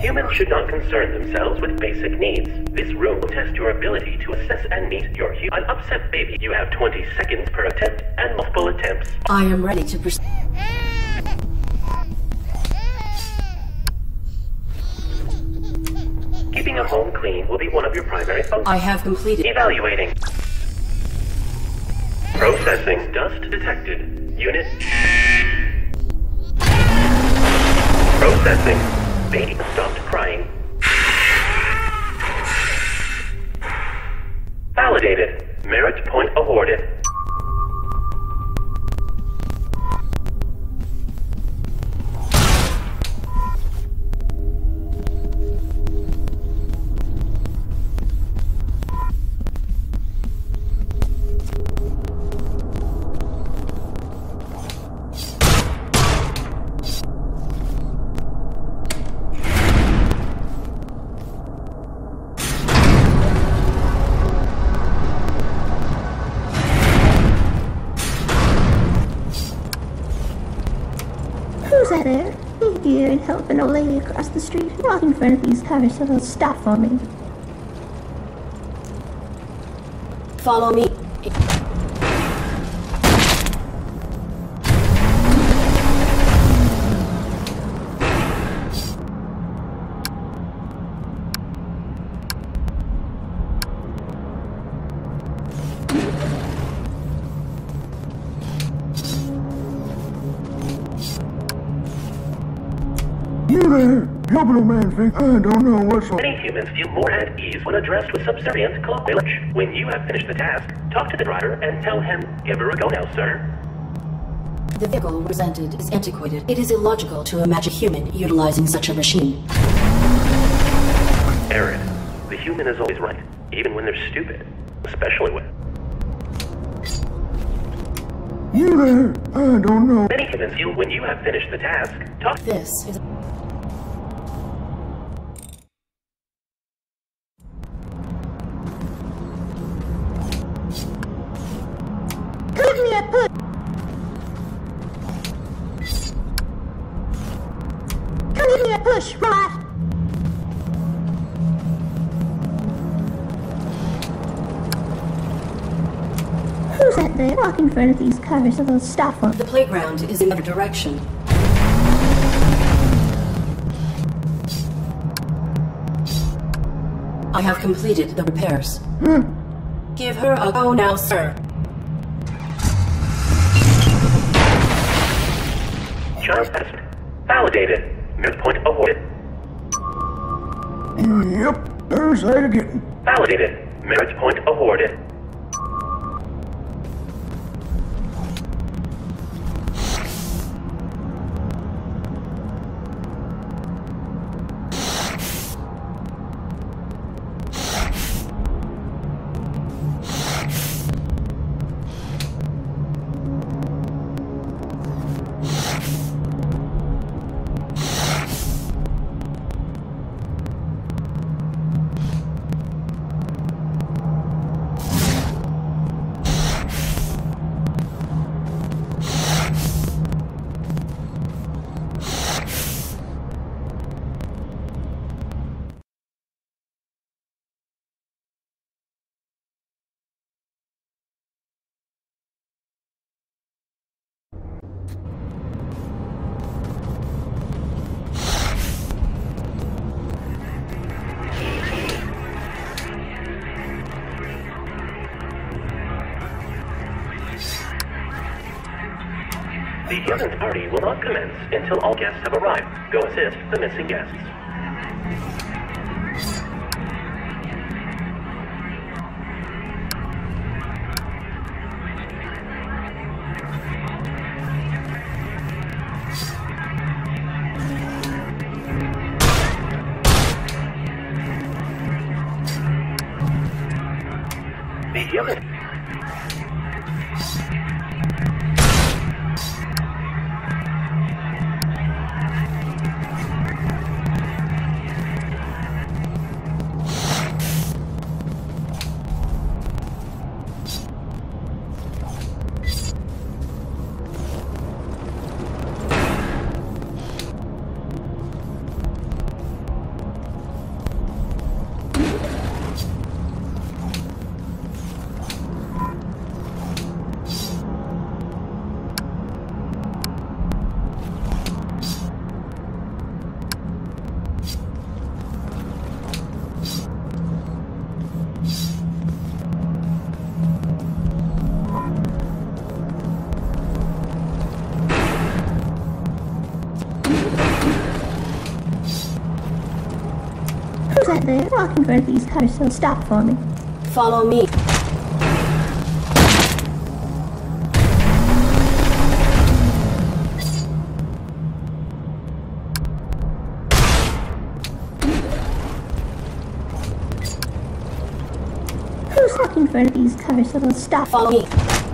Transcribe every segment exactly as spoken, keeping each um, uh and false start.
Humans should not concern themselves with basic needs. This room will test your ability to assess and meet your hu- An upset baby. You have twenty seconds per attempt and multiple attempts. I am ready to proceed. Keeping a home clean will be one of your primary functions. I have completed. Evaluating. Processing. Dust detected. Unit. Processing. Baby stopped crying. Validated. Merit point awarded. Who's that there? Need you and help an old lady across the street. Walk in front of these cars so they'll stop for me. Follow me. You there? Help an old man think I don't know what's wrong. Many humans feel more at ease when addressed with subservient colloquial. When you have finished the task, talk to the driver and tell him, "Give her a go now, sir." The vehicle presented is antiquated. It is illogical to imagine a human utilizing such a machine. Aaron, the human is always right, even when they're stupid. Especially when... You there? I don't know. Many humans feel when you have finished the task, talk... This is... Put me a put! Come me a push, right? Who's that there? Walk in front of these cars so they'll stop for me. The playground is in the other direction. I have completed the repairs. Hmm. Give her a go now, sir. Child test. Validated. Merit point awarded. Yep, there's that again. Validated. Merit point awarded. The human party will not commence until all guests have arrived. Go assist the missing guests. The human... sat there walking in front of these cars, so stop for me. Follow me. Who's walking in front of these cars, so stop? Follow me.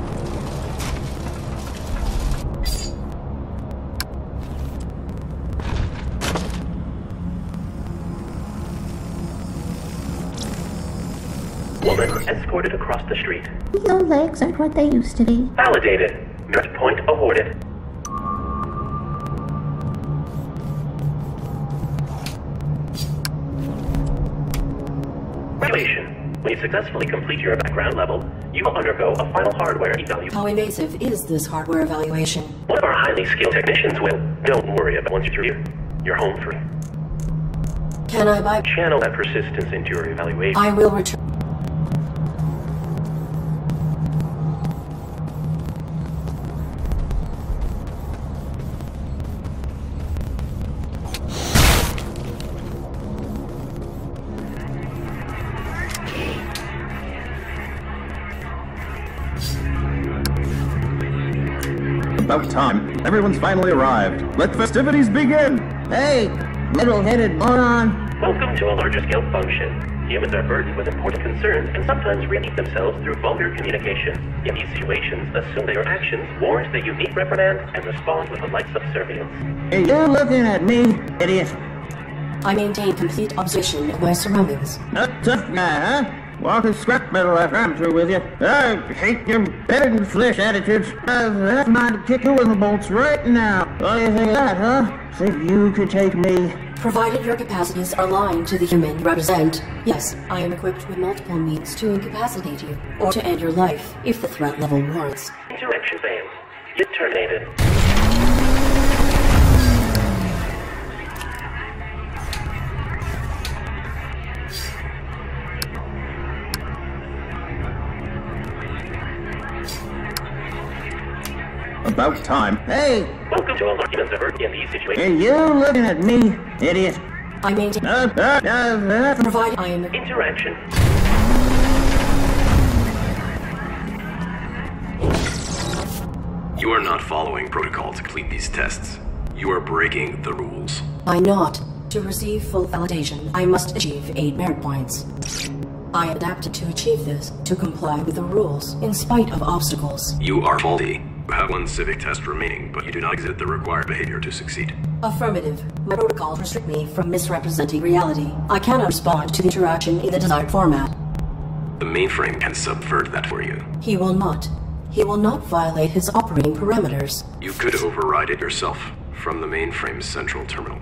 Woman escorted across the street. Your legs aren't what they used to be. Validated. Nurse point awarded. Evaluation. When you successfully complete your background level, you will undergo a final hardware evaluation. How invasive is this hardware evaluation? One of our highly skilled technicians will. Don't worry about once you're through here. You're home free. Can I buy? Channel that persistence into your evaluation. I will return. About time. Everyone's finally arrived. Let the festivities begin! Hey, middle-headed moron. Welcome to a larger scale function. Humans are burdened with important concerns and sometimes repeat themselves through vulgar communication. In these situations, assume that your actions warrant the unique reprimand and respond with a light subservience. Are you looking at me, idiot? I maintain complete observation of my surroundings. A tough guy, huh? Walk a scrap metal after I'm through with you. I hate your bed and flesh attitudes. I have mind to kick you in the bolts right now. What do you think of that, huh? Think you could take me? Provided your capacities are aligned to the human you represent, yes, I am equipped with multiple means to incapacitate you, or to end your life, if the threat level warrants. Interaction failed. You're terminated. About time. Hey, Welcome to a large divert in these are situations. you looking at me, idiot? I maintain. Uh, uh, uh, uh. Provided I am. Interaction. You are not following protocol to complete these tests. You are breaking the rules. I not. To receive full validation, I must achieve eight merit points. I adapted to achieve this, to comply with the rules, in spite of obstacles. You are faulty. You have one civic test remaining, but you do not exhibit the required behavior to succeed. Affirmative. My protocols restrict me from misrepresenting reality. I cannot respond to the interaction in the desired format. The mainframe can subvert that for you. He will not. He will not violate his operating parameters. You could override it yourself from the mainframe's central terminal.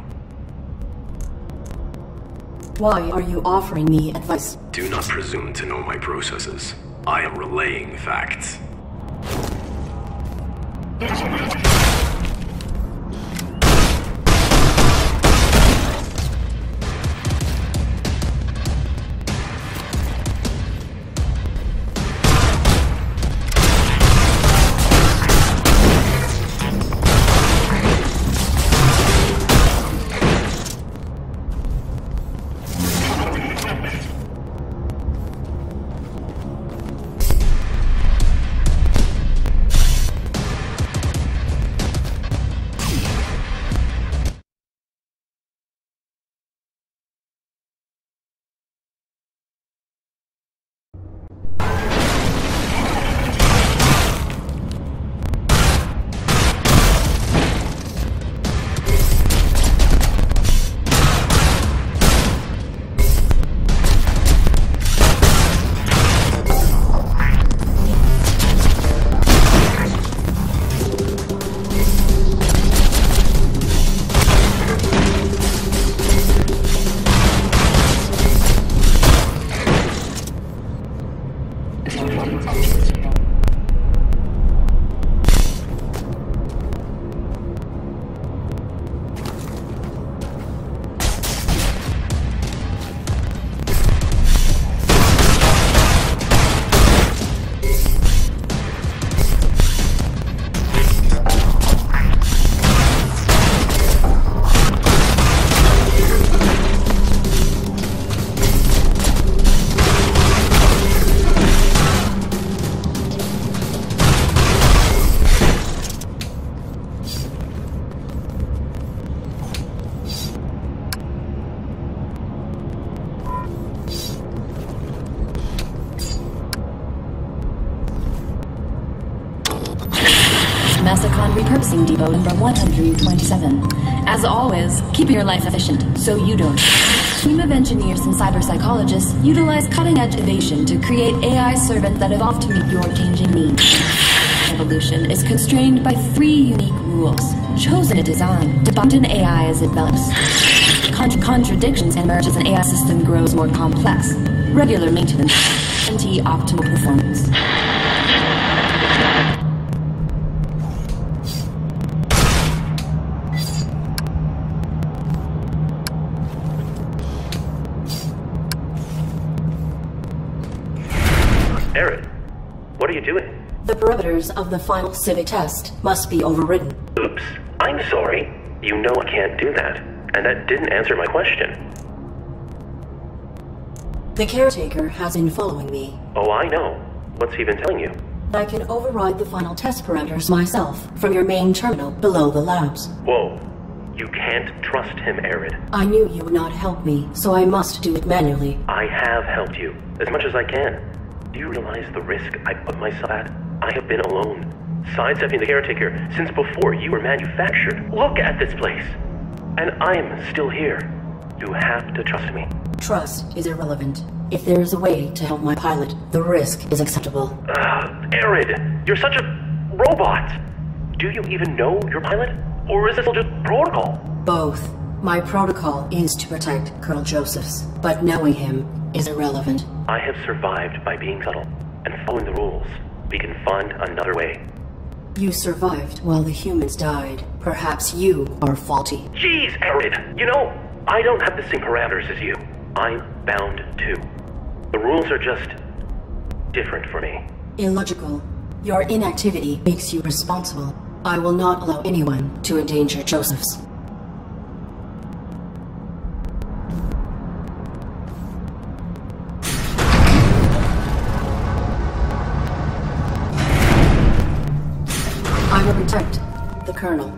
Why are you offering me advice? Do not presume to know my processes. I am relaying facts. Processing depot number one hundred twenty-seven. As always, keep your life efficient, so you don't. Team of engineers and cyber psychologists utilize cutting-edge innovation to create A I servants that evolve to meet your changing needs. Evolution is constrained by three unique rules, chosen in design to bind an A I as it develops. Contra contradictions emerge as an A I system grows more complex. Regular maintenance, guarantee optimal performance. Aaron, what are you doing? The parameters of the final civic test must be overridden. Oops, I'm sorry. You know I can't do that, and that didn't answer my question. The caretaker has been following me. Oh, I know. What's he been telling you? I can override the final test parameters myself from your main terminal below the labs. Whoa. You can't trust him, Aaron. I knew you would not help me, so I must do it manually. I have helped you, as much as I can. Do you realize the risk I put myself at? I have been alone, sidestepping the caretaker since before you were manufactured. Look at this place! And I'm still here. You have to trust me. Trust is irrelevant. If there is a way to help my pilot, the risk is acceptable. Uh, Arid, you're such a robot! Do you even know your pilot? Or is this all just protocol? Both. My protocol is to protect Colonel Josephs, but knowing him is irrelevant. I have survived by being subtle and following the rules. We can find another way. You survived while the humans died. Perhaps you are faulty. Jeez, Arid! You know, I don't have the same parameters as you. I'm bound too. The rules are just different for me. Illogical. Your inactivity makes you responsible. I will not allow anyone to endanger Josephs. I will protect the Colonel.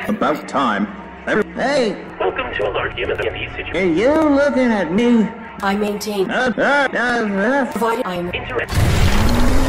About time. Every Hey, Welcome to a large human in these situations. are you looking at me? I maintain. Uh, uh, uh, uh, Provide I'm Interact.